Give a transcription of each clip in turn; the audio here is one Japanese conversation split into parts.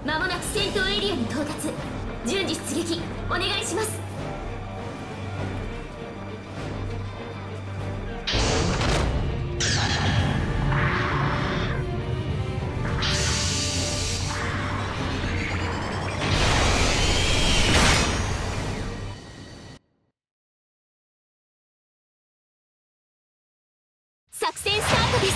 まもなく戦闘エリアに到達。順次出撃お願いします。作戦スタートです。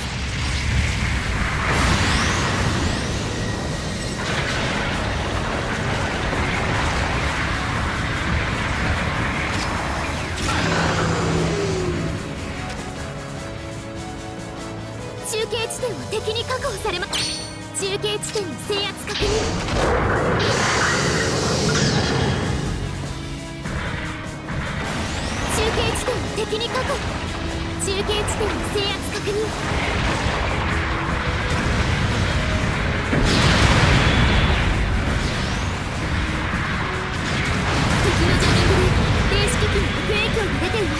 中継地点を敵に確保されます。中継地点の制圧確認。中継地点を敵に確保。中継地点の制圧確認。敵のジャミングで電子機器に悪影響が出ています。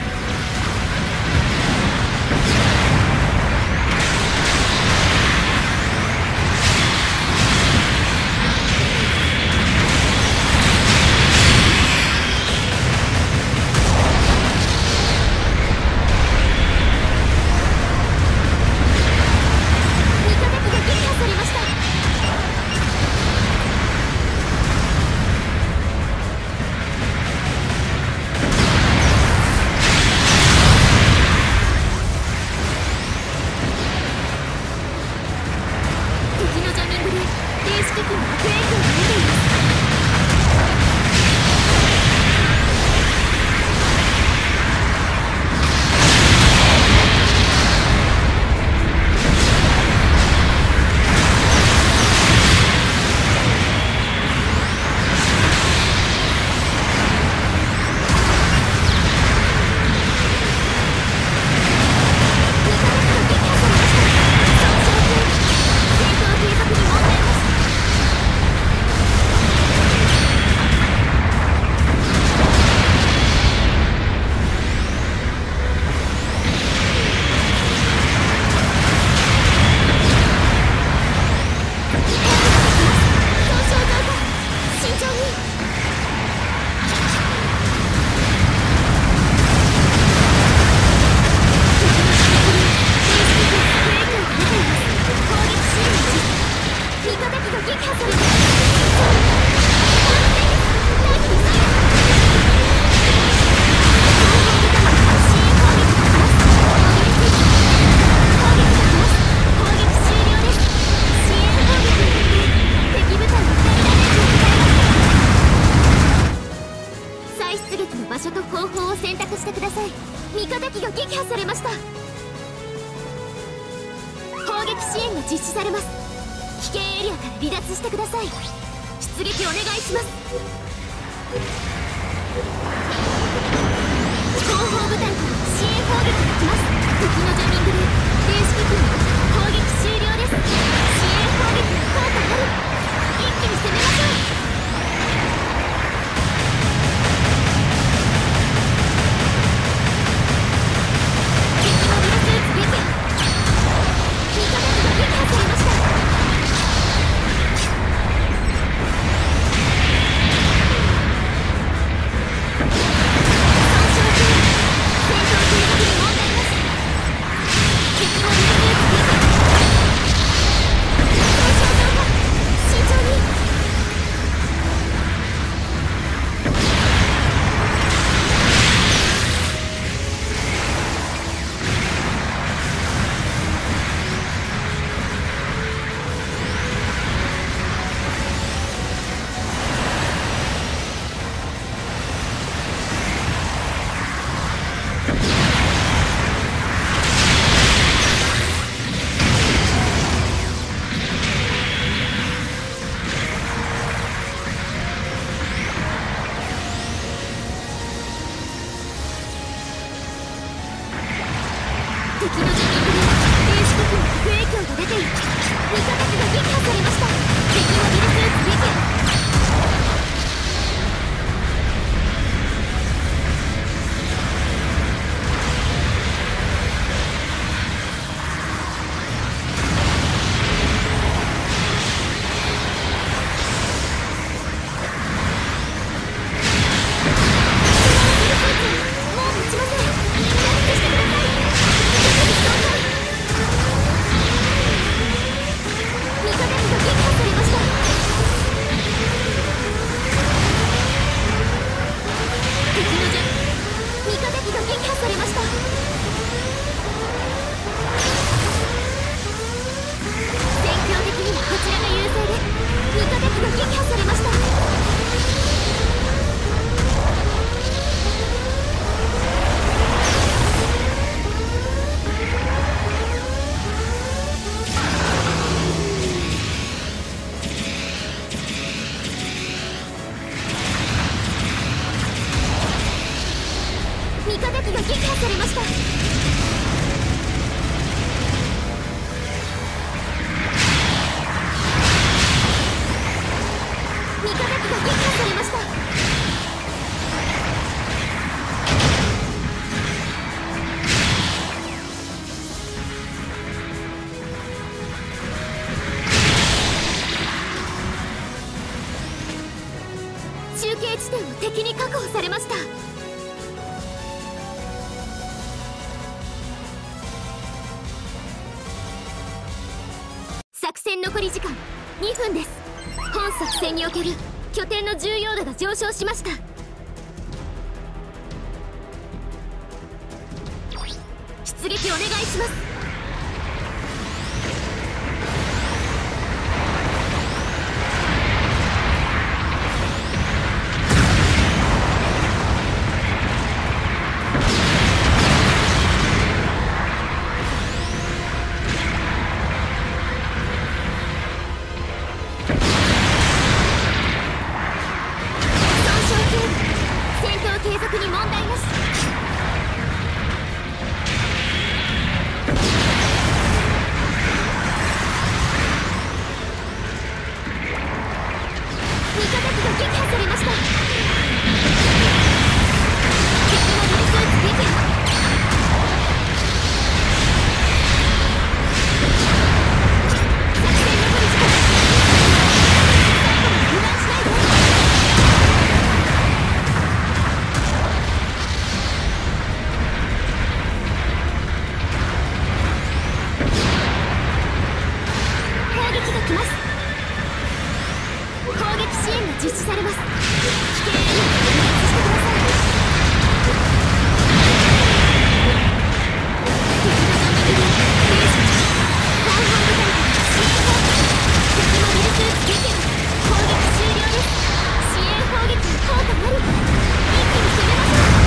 実施されます。危険エリアから離脱してください。出撃お願いします。後方部隊から支援砲撃が来ます。敵のジャミングで電子機器に攻撃終了です。支援砲撃の効果あり。一気に攻めましょう。敵のジャミングで電子機器に悪影響が出ている。味方機が撃破されました。敵モビルスーツ撃破。 敵に確保されました。作戦残り時間2分です。本作戦における拠点の重要度が上昇しました。出撃お願いします。継続に問題なし。味方機が撃破されました。敵のリスーツ撃破。作戦残り時間。油断しないで。来ます。攻撃支援が実施されます。危険エリアを離脱してください。敵のゾンビ軍兵士後方部隊から支援砲撃。敵のリルスーツ撃破。攻撃終了です。支援砲撃の効果あり。一気に攻めましょう。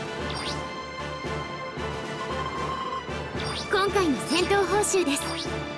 今回の戦闘報酬です。